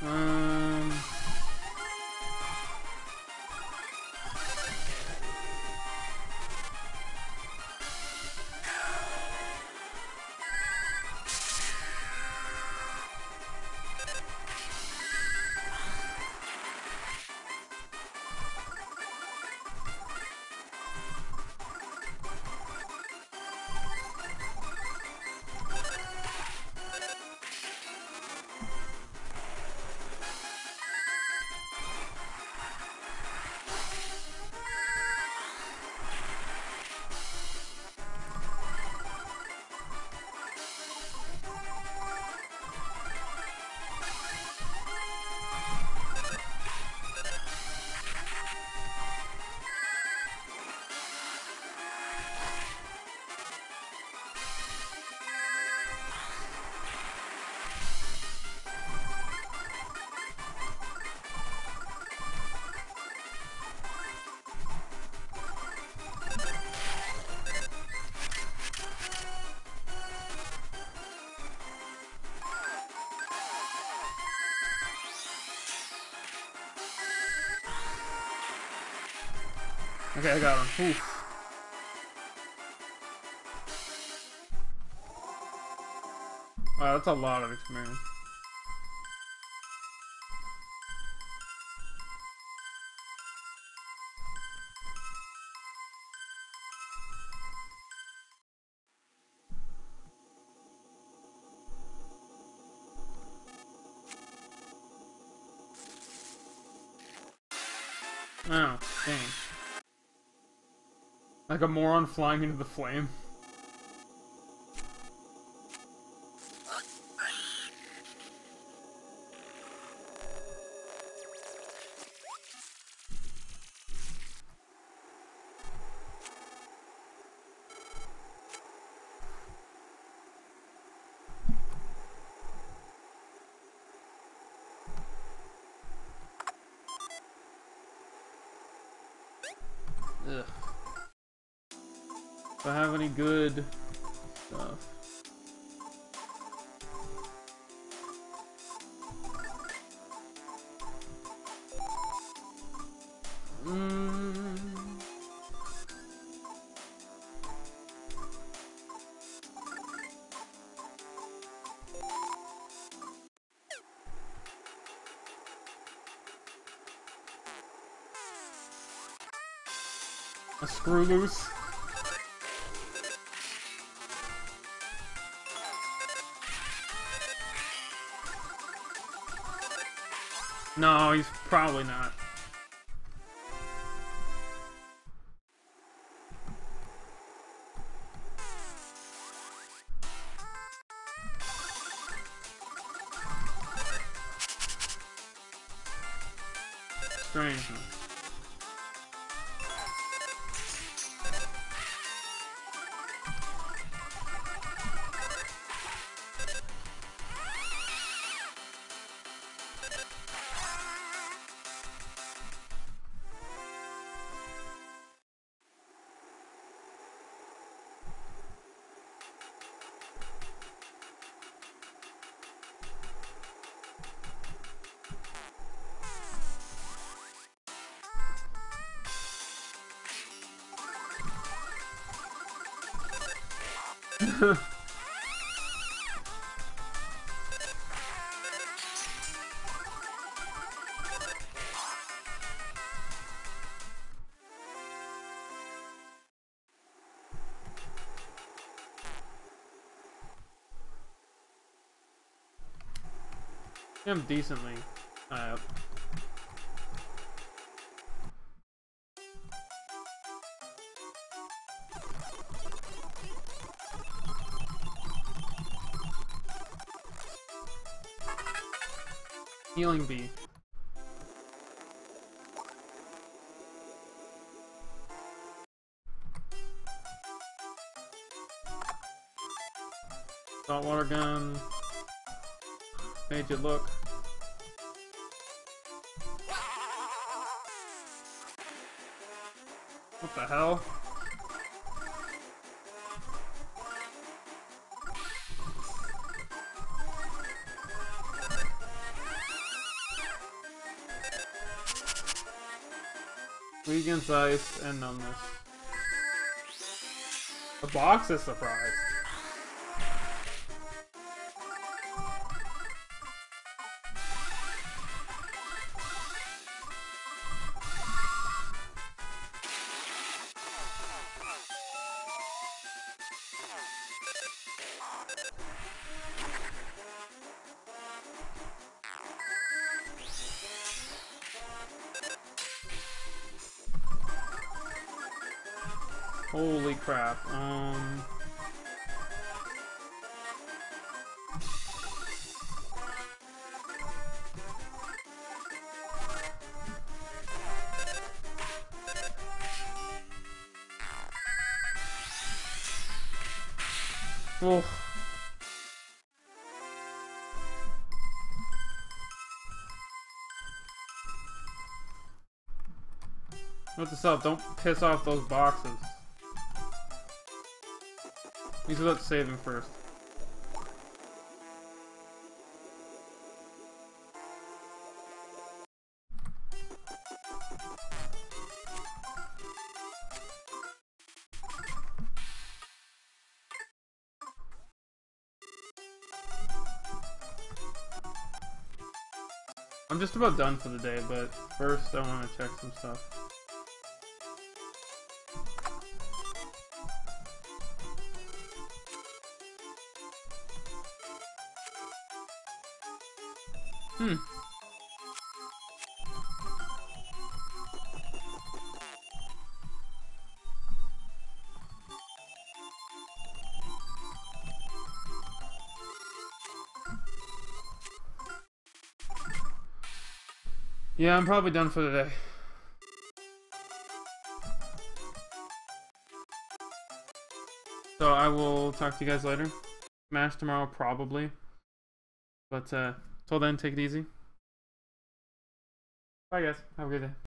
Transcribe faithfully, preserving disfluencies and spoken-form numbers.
Um... Okay, I got him. Oof. Wow, that's a lot of experience. Oh, dang. Like a moron flying into the flame. Ugh. Do I have any good stuff? Mm. A screw loose. No, he's probably not. Strange. I'm decently high up. Healing bee. Saltwater gun. Made you look. What the hell? Weak against ice and numbness. The box is surprised. Holy crap. Um. Oh. Note to self, don't piss off those boxes. These are let's saving first. I'm just about done for the day, but first I want to check some stuff. Hmm. Yeah, I'm probably done for the day. So I will talk to you guys later. Smash tomorrow, probably. But uh, till then, take it easy. Bye, guys. Have a good day.